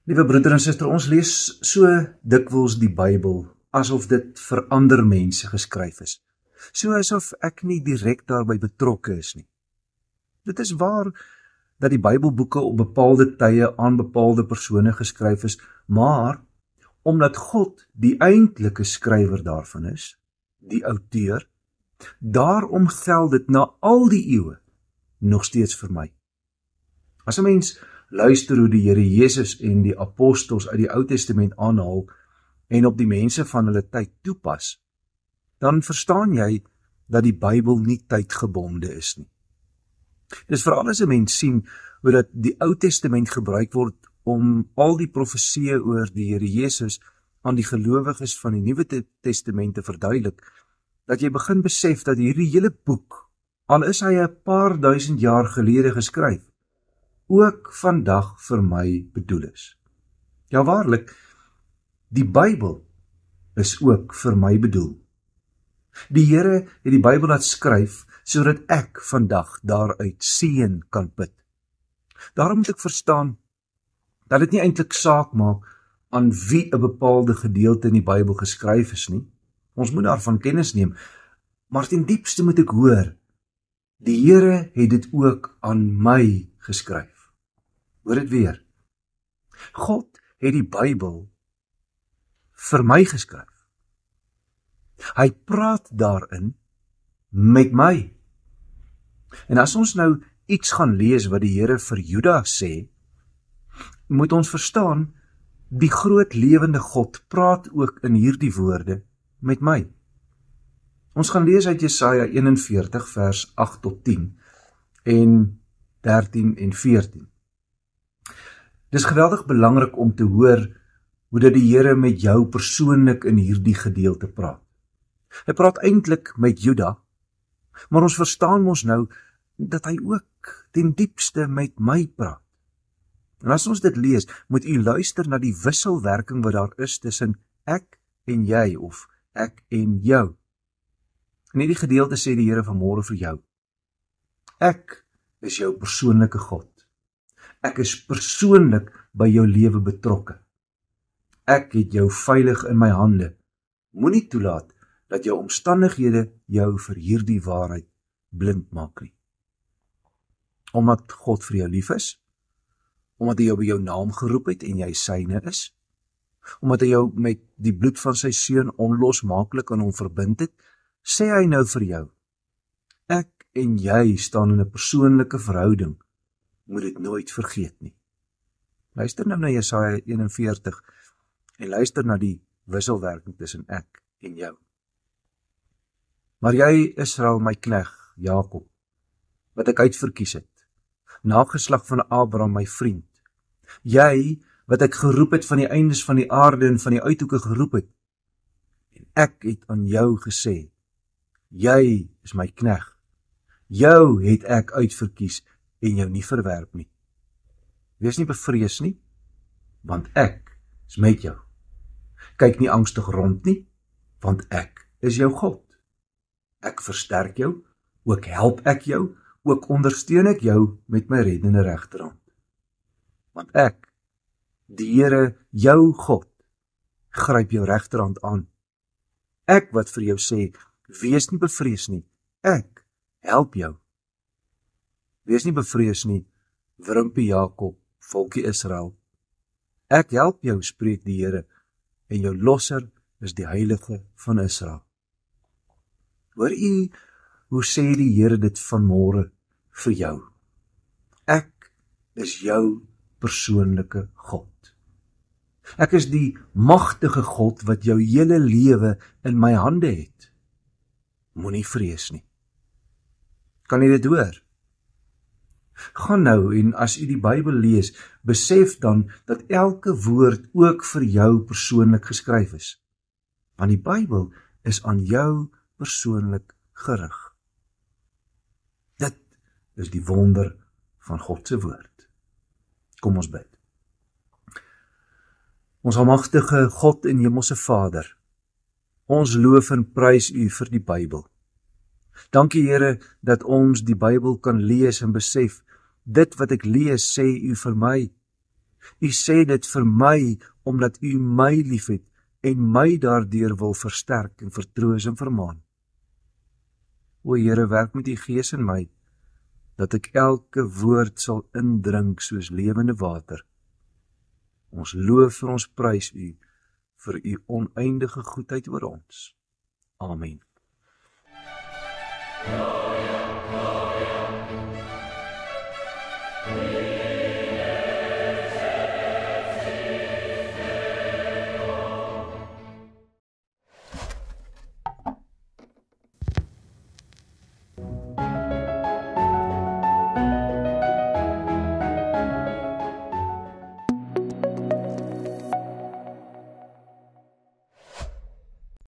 Liewe broeder en suster, ons lees so dikwels die Bybel, asof dit vir ander mense geskryf is. So asof ek nie direk daarby betrokke is nie. Dit is waar dat die Bybelboeke op bepaalde tye aan bepaalde persone geskryf is, maar omdat God die eintlike skrywer daarvan is, die outeur, daarom geld dit na al die eeue nog steeds vir my. As 'n mens luister hoe die Here Jesus en die apostels uit die Ou Testament aanhaal en op die mense van hulle tyd toepas, dan verstaan jy dat die Bybel nie tydgebonde is nie. Dis veral as 'n mens sien hoe dat die Ou Testament gebruik word om al die profesieë oor die Here Jesus aan die gelowiges van die Nuwe Testament te verduidelik, dat jy begin besef dat hierdie hele boek, al is hy 'n paar duisend jaar gelede geskryf, ook vandag vir my bedoel is. Ja, waarlik, die Bybel is ook vir my bedoel. Die Here het die Bybel laat skryf, sodat ek vandag daaruit seën kan put. Daarom moet ek verstaan, dat dit nie eintlik saak maak, aan wie 'n bepaalde gedeelte in die Bybel geskryf is nie. Ons moet daarvan kennis neem, maar ten diepste moet ek hoor, die Here het dit ook aan my geskryf. Hoor dit weer. God het die Bybel vir my geskryf. Hy praat daarin met my. En as ons nou iets gaan lees wat die Here vir Juda sê, moet ons verstaan, die groot lewende God praat ook in hierdie woorde met my. Ons gaan lees uit Jesaja 41 vers 8 tot 10 en 13 en 14. Dis geweldig belangrik om te hoor hoe dat die Here met jou persoonlik in hierdie gedeelte praat. Hy praat eintlik met Juda, maar ons verstaan mos nou dat hy ook ten diepste met my praat. En as ons dit lees, moet u luister na die wisselwerking wat daar is tussen ek en jy of ek en jou. In hierdie gedeelte sê die Here vanmôre vir jou, ek is jou persoonlike God. Ek is persoonlik by jou lewe betrokke. Ek het jou veilig in my hande. Moenie toelaat dat jou omstandighede jou vir hierdie waarheid blind maak nie. Omdat God vir jou lief is, omdat hy jou by jou naam geroep het en jy syne is, omdat hy jou met die bloed van sy seun onlosmaaklik aan hom verbind het, sê hy nou vir jou, ek en jy staan in 'n persoonlike verhouding, moet dit nooit vergeet nie. Luister nou na Jesaja 41 en luister na die wisselwerking tussen ek en jou. Maar jy, Israel, my knegg, Jakob, wat ek uitverkies het, nageslag van Abraham, my vriend, jy, wat ek geroep het van die eindes van die aarde en van die uithoeke geroep het, en ek het aan jou gesê, jy is my knegg, jou het ek uitverkies en jou nie verwerp nie. Wees nie bevrees nie, want ek is met jou. Kyk nie angstig rond nie, want ek is jou God. Ek versterk jou, ook help ek jou, ook ondersteun ek jou met my reddende regterhand. Want ek, die Here, jou God, gryp jou regterhand aan. Ek wat vir jou sê, wees nie bevrees nie, ek help jou. Wees nie bevrees nie, wrimpie Jakob, volkie Israel. Ek help jou, spreek die Here, en jou losser is die Heilige van Israel. Hoor u, hoe sê die Here dit vanmôre vir jou? Ek is jou persoonlike God. Ek is die magtige God wat jou hele lewe in my hande het. Moenie vrees nie. Kan jy dit hoor? Gaan nou en as u die Bybel lees, besef dan dat elke woord ook vir jou persoonlik geskryf is. Want die Bybel is aan jou persoonlik gerig. Dit is die wonder van God se woord. Kom ons bid. Ons almagtige God en hemelse Vader, ons loof en prys u vir die Bybel. Dankie Here dat ons die Bybel kan lees en besef, dit wat ek lees sê u vir my. U sê dit vir my, omdat u my liefhet en my daardeur wil versterk en vertroos en vermaan. O Here, werk met u Gees in my, dat ek elke woord sal indrink soos lewende water. Ons loof en ons prys u vir u oneindige goedheid oor ons. Amen.